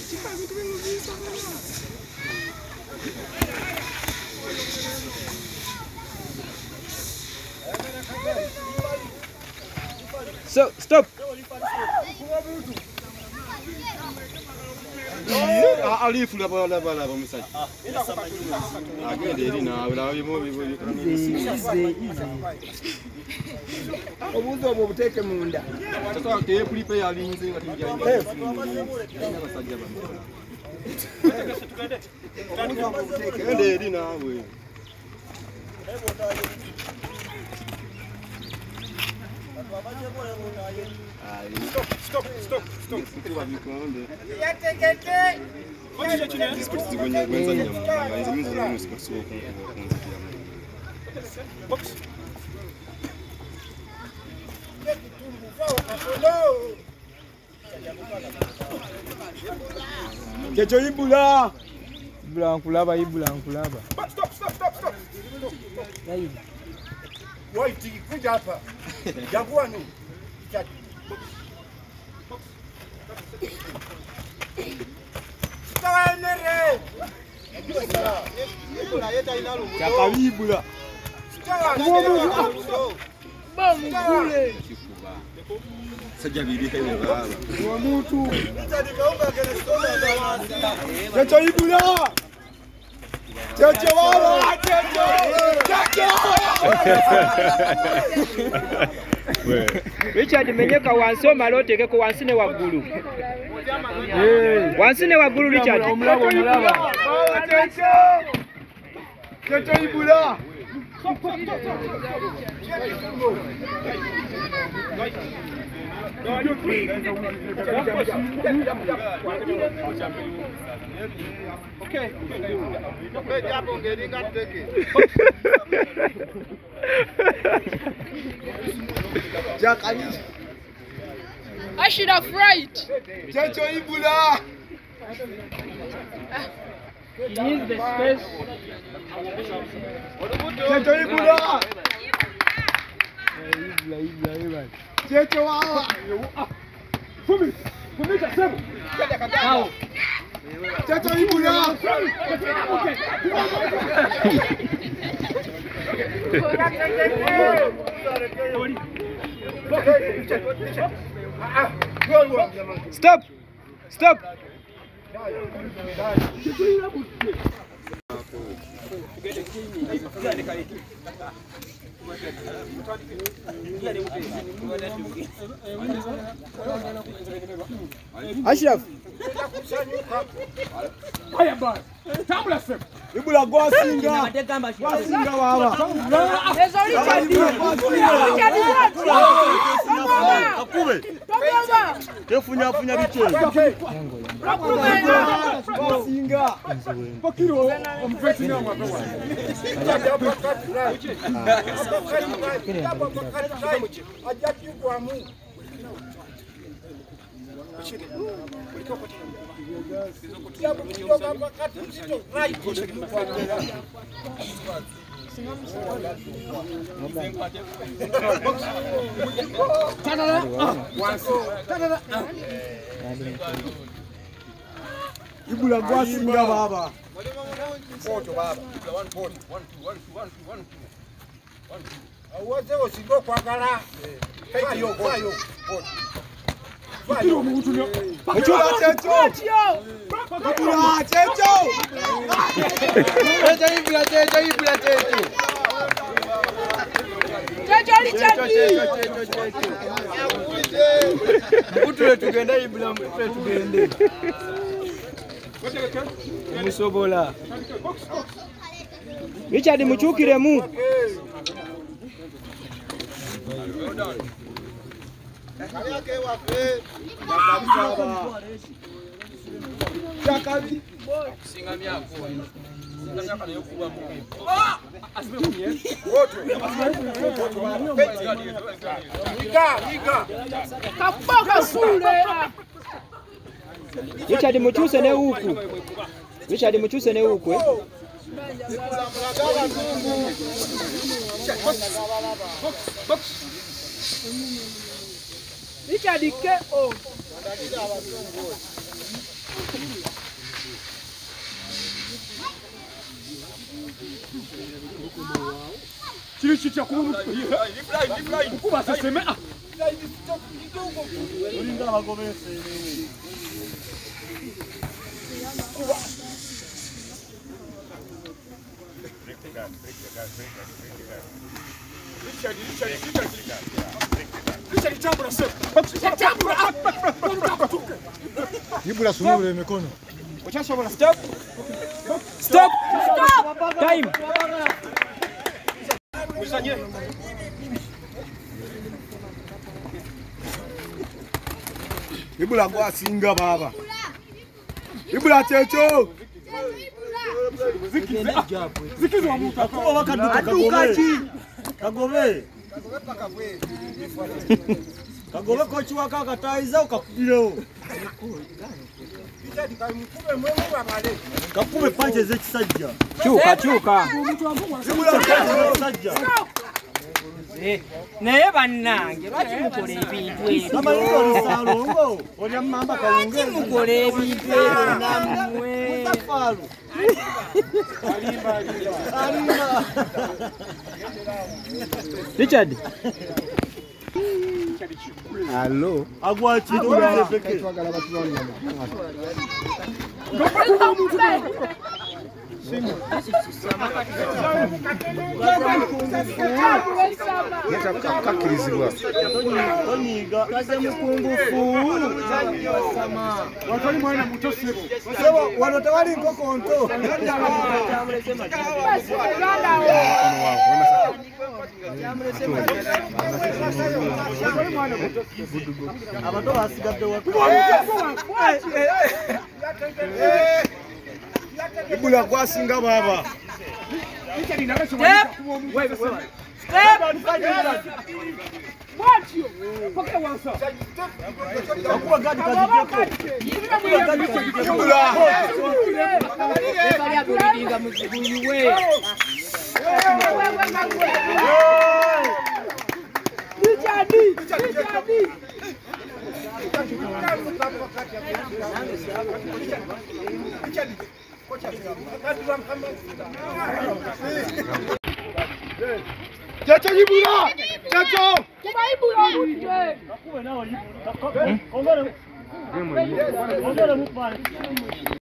So, stop. Alifu la bala msai. Agende na wala yimo obuzo obwo buteke munda. Tata ke kulipe yalinze ngati njani. Abasajja bano. Agende eri nawe. Stop. Kecho Ibrah. Ibrah nkulaba. Stop. Wait, kuja hapa. Jaguani. Chakabibula. Sajabiri kene baba. Wa mtu. Kecho Ibrah. Cheche wala. Richard menyeka wansi omalote ko wansi ne waggulu. Wansi ne waggulu Richard. Omulaba. Kecho Ibrah. Okay. Jack, I should have right. Kecho Ibrah. Use the space. Kecho Ibrah. Kecho wala. Fumi tasema. Kecho Ibrah. Stop. Ashraf. Haya bana. Tambula sema. Ibrah gwasinga. Gwasinga baba. Akube. Tefunya biche. Gwasinga. Pakiro omfeti na mwapewa. Ajaki kwa mu. Ibrah gwasinga baba. Foto baba. 140. Awoze osingo kwagala. Fayo. Fayo muntu nyo. Ibrah checho. Mutule tugende Ibrah mutule tugende. Musobola. Richard muchukire mu. Chakabi. Singa myako. Singa myako nayo kuba mu. Iga. Kapoka sule. Richard muchuse ne huku. Richard KO. Chili chicha kumu. Kuba seseme. Olinga bagomese. Ibrah sunule mikono. Stop. Stop. Time. Ibrah gwasinga baba. Ibrah checho. Zikizi wa mtu akuwa wakaduka kagobe. Kagobe kochi waka kataiza ukakudileo. Kakume panje z'ekisajja. Chuka. Naye bannange lwaki mukola ebintu ebyo? Amanyigo lisalongo. Olya mamba kalunge. Lwaki mukola ebintu ebyo nammwe? Mutafaalu. Alimba. Richard. Allo. Agwachiro peke. Twagala batulwana. Yeta kakirizibwa. Tonyiga. Kaze mukungufu. Watali mwana muto sebo. Sebo wano tewali nkoko nto. Abato basigadde watu. Ibrah gwasinga baba. Chacho Ibrah! Chacho! Ongera mupale.